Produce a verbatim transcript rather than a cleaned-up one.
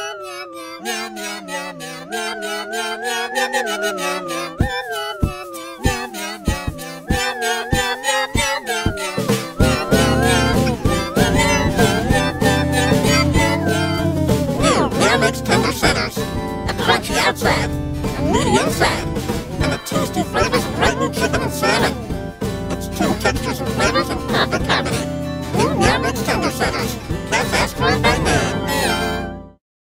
Meow makes tender centers, a crunchy outside, a meaty inside, and the tasty flavors of bright new chicken and salmon. It's two textures and flavors in perfect harmony. New Meow makes tender centers. Can't ask for a